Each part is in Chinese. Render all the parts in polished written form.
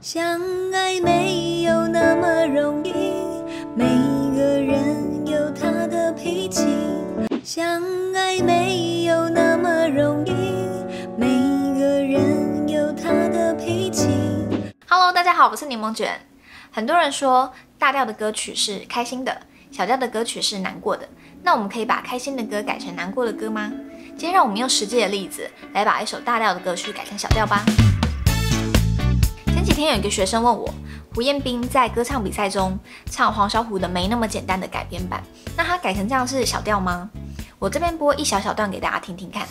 相爱没有那么容易，每个人有他的脾气。相爱没有那么容易，每个人有他的脾气。 Hello， 大家好，我是柠檬卷。很多人说大调的歌曲是开心的，小调的歌曲是难过的。那我们可以把开心的歌改成难过的歌吗？今天让我们用实际的例子来把一首大调的歌曲改成小调吧。前几天有一个学生问我，胡彦斌在歌唱比赛中唱黄小琥的《没那么简单》的改编版，那他改成这样是小调吗？我这边播一小小段给大家听听看。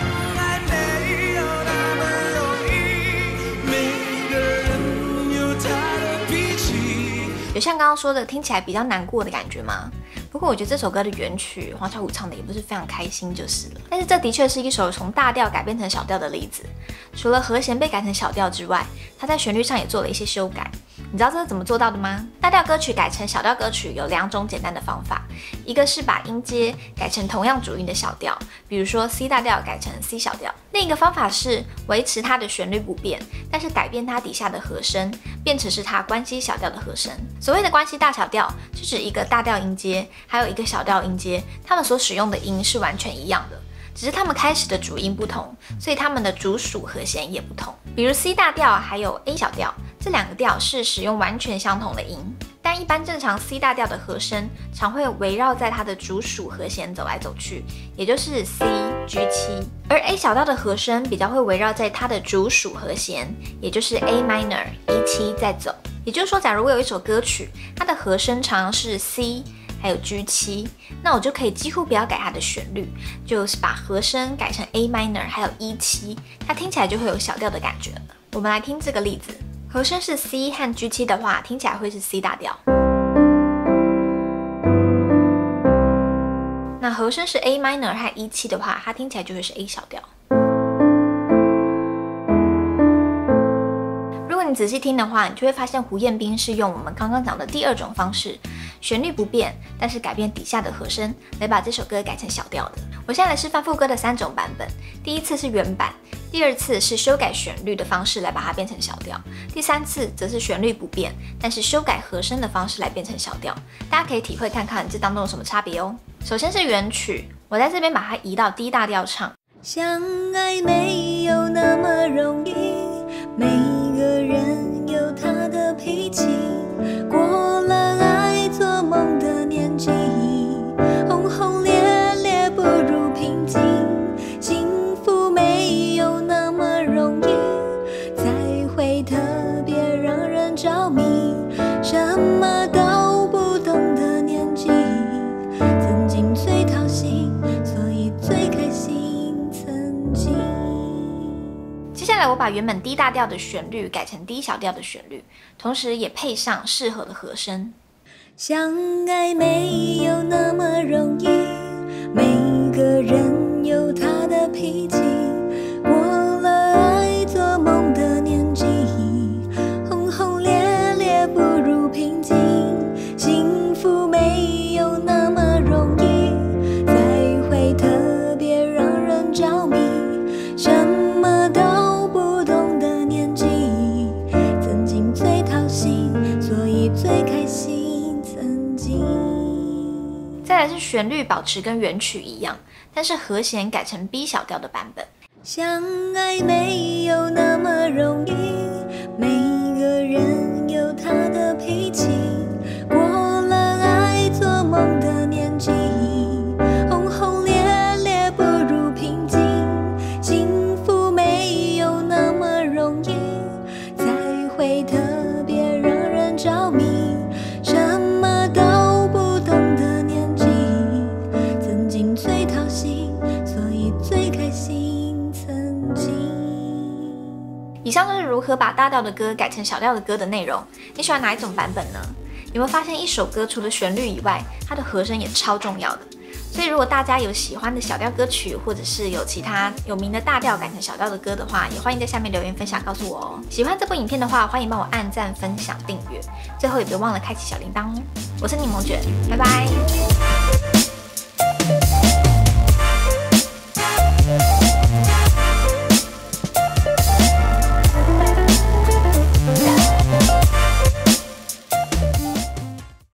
有像刚刚说的听起来比较难过的感觉吗？不过我觉得这首歌的原曲黄小琥唱的也不是非常开心就是了。但是这的确是一首从大调改编成小调的例子。除了和弦被改成小调之外，它在旋律上也做了一些修改。你知道这是怎么做到的吗？大调歌曲改成小调歌曲有2种简单的方法，一个是把音阶改成同样主音的小调，比如说 C 大调改成 C 小调；另一个方法是维持它的旋律不变，但是改变它底下的和声，变成是它关系小调的和声。所谓的关系大小调，是指一个大调音阶，还有一个小调音阶，它们所使用的音是完全一样的。只是它们开始的主音不同，所以它们的主属和弦也不同。比如 C 大调还有 A 小调，这2个调是使用完全相同的音，但一般正常 C 大调的和声常会围绕在它的主属和弦走来走去，也就是 C、G7，而 A 小调的和声比较会围绕在它的主属和弦，也就是 A minor、E7 在走。也就是说，假如我有一首歌曲，它的和声常是 C。还有 G7， 那我就可以几乎不要改它的旋律，就是把和声改成 A minor 还有 E7， 它听起来就会有小调的感觉了。我们来听这个例子，和声是 C 和 G7 的话，听起来会是 C 大调。那和声是 A minor 和 E7 的话，它听起来就会是 A 小调。如果你仔细听的话，你就会发现胡彦斌是用我们刚刚讲的第2种方式，旋律不变，但是改变底下的和声，来把这首歌改成小调的。我现在来示范副歌的3种版本，第一次是原版，第2次是修改旋律的方式来把它变成小调，第3次则是旋律不变，但是修改和声的方式来变成小调。大家可以体会看看这当中有什么差别哦。首先是原曲，我在这边把它移到 D 大调唱。 相爱没有那么容易，每个人有他的脾气。过了爱做梦的年纪，轰轰烈烈不如平静。幸福没有那么容易，才会特别让人着迷。什么都不懂的年纪，曾经最讨喜，所以最开心。 接下来我把原本 D 大调的旋律改成 D 小调的旋律，同时也配上适合的和声。 相爱没有那么容易，每个人有他的脾气。过了爱做梦的年纪，轰轰烈烈不如平静。幸福没有那么容易，才会特别让人着迷。什么都不懂的年纪，曾经最讨喜，所以最开心。曾经。 再来是旋律保持跟原曲一样，但是和弦改成 B 小调的版本。 相爱没有那么容易，每个人有他的脾气。过了爱做梦的年纪，轰轰烈烈不如平静。幸福没有那么容易，才会特别让人着迷。什么都不懂的年纪，曾经最讨喜，所以最开心。 以上就是如何把大调的歌改成小调的歌的内容。你喜欢哪一种版本呢？有没有发现一首歌除了旋律以外，它的和声也超重要的？所以如果大家有喜欢的小调歌曲，或者是有其他有名的大调改成小调的歌的话，也欢迎在下面留言分享告诉我哦。喜欢这部影片的话，欢迎帮我按赞、分享、订阅，最后也别忘了开启小铃铛哦。我是柠檬卷，拜拜。